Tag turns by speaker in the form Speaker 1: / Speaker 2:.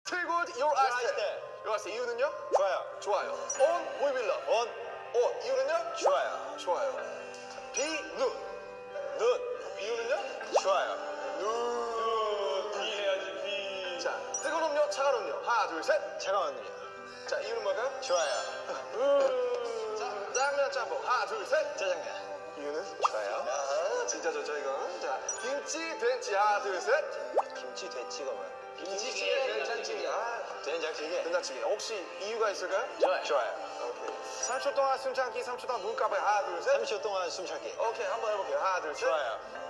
Speaker 1: Triggered your eyes 때. your eyes 때. 이유는요?
Speaker 2: 좋아요.
Speaker 1: 좋아요. On 보이빌러.
Speaker 2: On.
Speaker 1: 이유는요?
Speaker 2: 좋아요.
Speaker 1: 좋아요. B 눈.
Speaker 2: 눈.
Speaker 1: 이유는요?
Speaker 2: 좋아요.
Speaker 1: 눈.
Speaker 2: B 해야지 B.
Speaker 1: 자, 뜨거운 음료, 차가운 음료. 하나, 둘, 셋.
Speaker 2: 차가운 음료.
Speaker 1: 자, 이유는 뭘까요?
Speaker 2: 좋아요.
Speaker 1: 자, 짜장면 짬뽕. 하나, 둘, 셋.
Speaker 2: 짜장면.
Speaker 1: 이유는?
Speaker 2: 좋아요.
Speaker 1: 아, 진짜 좋죠, 이건. 자, 김치, 된치. 하나, 둘, 셋.
Speaker 2: 김치 된치가 뭐야?
Speaker 1: 김치찌개, 된장찌개.
Speaker 2: 된장찌개.
Speaker 1: 된장찌개. 혹시 이유가 있을까요?
Speaker 2: 좋아요.
Speaker 1: 오케이. 3초 동안 숨 참기, 3초 동안 눈 감아요. 하나, 둘, 셋.
Speaker 2: 30초 동안 숨 참기.
Speaker 1: 오케이, 한번 해볼게요. 하나, 둘, 셋.
Speaker 2: 좋아요.